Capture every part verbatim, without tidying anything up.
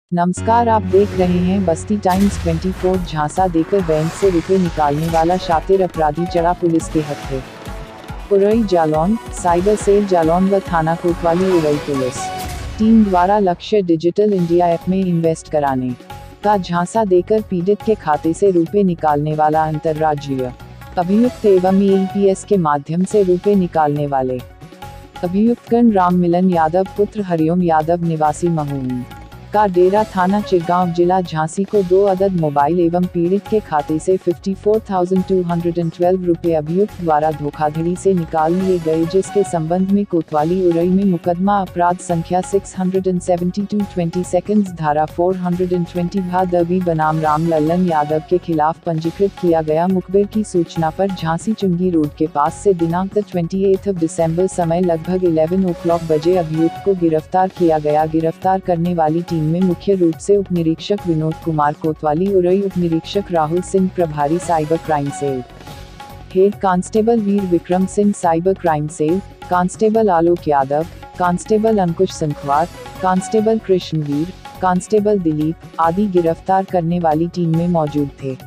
नमस्कार, आप देख रहे हैं बस्ती टाइम्स चौबीस। झांसा देकर बैंक से रुपए निकालने वाला शातिर अपराधी चढ़ा पुलिस के हत्थे। उरई जालौन, साइबर सेल जालौन व थाना कोतवाली उरई पुलिस टीम द्वारा लक्ष्य डिजिटल इंडिया ऐप में इन्वेस्ट कराने का झांसा देकर पीड़ित के खाते से रुपए निकालने वाला अंतर्राज्यीय अभियुक्त एवं ई एल पी एस के माध्यम से रुपए निकालने वाले अभियुक्तगण राम मिलन यादव पुत्र हरिओम यादव निवासी महूम का डेरा थाना चिरगांव जिला झांसी को दो अदद मोबाइल एवं पीड़ित के खाते से चौवन हज़ार दो सौ बारह रुपए अभियुक्त द्वारा धोखाधड़ी से निकाल लिए गए, जिसके संबंध में कोतवाली उरई में मुकदमा अपराध संख्या छह सौ बहत्तर बीस सेकंड्स धारा चार सौ बीस भादवी बनाम राम लल्लन यादव के खिलाफ पंजीकृत किया गया। मुखबिर की सूचना पर झांसी चुंगी रोड के पास से दिनांक अट्ठाईस दिसंबर समय लगभग ग्यारह ओ क्लॉक बजे अभियुक्त को गिरफ्तार किया गया। गिरफ्तार करने वाली टीम में मुख्य रूप से उप निरीक्षक विनोद कुमार कोतवाली उरई, उप निरीक्षक राहुल सिंह प्रभारी cyber crime cell, head constable Veer Vikram Singh cyber crime cell, constable Alok Yadav, constable Ankush Sankhwar, constable Krishnaveer, constable Dilip आदि गिरफ्तार करने वाली टीम में मौजूद थे।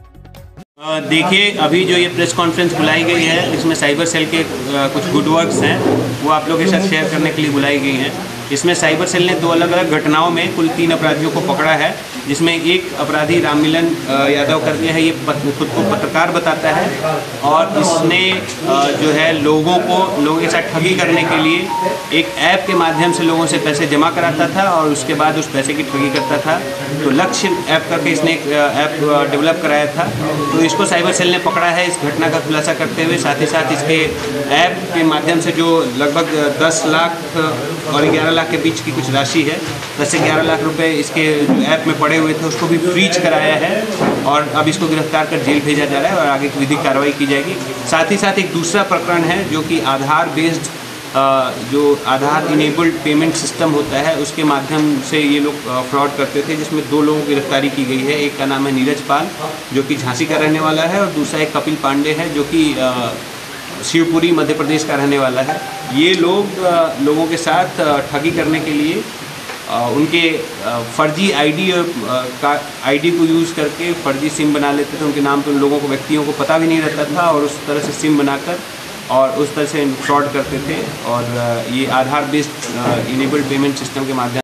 देखिए, अभी जो ये प्रेस कॉन्फ्रेंस बुलाई गई है, इसमें साइबर सेल के कुछ गुड वर्क्स हैं, वो आप लोगों के साथ शेयर करने के लिए बुलाई गई हैं। इसमें साइबर सेल ने दो अलग अलग घटनाओं में कुल तीन अपराधियों को पकड़ा है, जिसमें एक अपराधी राम मिलन यादव करके है, ये खुद को पत्रकार बताता है और इसने जो है लोगों को लोगों के साथ ठगी करने के लिए एक ऐप के माध्यम से लोगों से पैसे जमा कराता था और उसके बाद उस पैसे की ठगी करता था। तो लक्ष्य ऐप करके इसने एक ऐप डेवलप कराया था, तो इसको साइबर सेल ने पकड़ा है। इस घटना का खुलासा करते हुए साथ ही साथ इसके ऐप के माध्यम से जो लगभग दस लाख और ग्यारह लाख के बीच की कुछ राशि है, दस से ग्यारह लाख रुपए इसके ऐप में पड़े हुए थे, उसको भी फ्रीज कराया है और अब इसको गिरफ्तार कर जेल भेजा जा रहा है और आगे की विधिक कार्रवाई की जाएगी। साथ ही साथ एक दूसरा प्रकरण है जो कि आधार बेस्ड जो आधार इनेबल्ड पेमेंट सिस्टम होता है, उसके माध्यम से ये लोग फ्रॉड करते थे, जिसमें दो लोगों की गिरफ्तारी की गई है। एक का नाम है नीरज पाल जो कि झांसी का रहने वाला है और दूसरा एक कपिल पांडे है जो कि शिवपुरी मध्य प्रदेश का रहने वाला है। ये लोग लोगों के साथ ठगी करने के लिए उनके फर्जी आईडी का आईडी को यूज़ करके फर्जी सिम बना लेते थे। उनके नाम पे उन लोगों को व्यक्तियों को पता भी नहीं रहता था और उस तरह से सिम बनाकर और उस तरह से फ्रॉड करते थे और ये Aadhaar based enabled payment system के माध्यम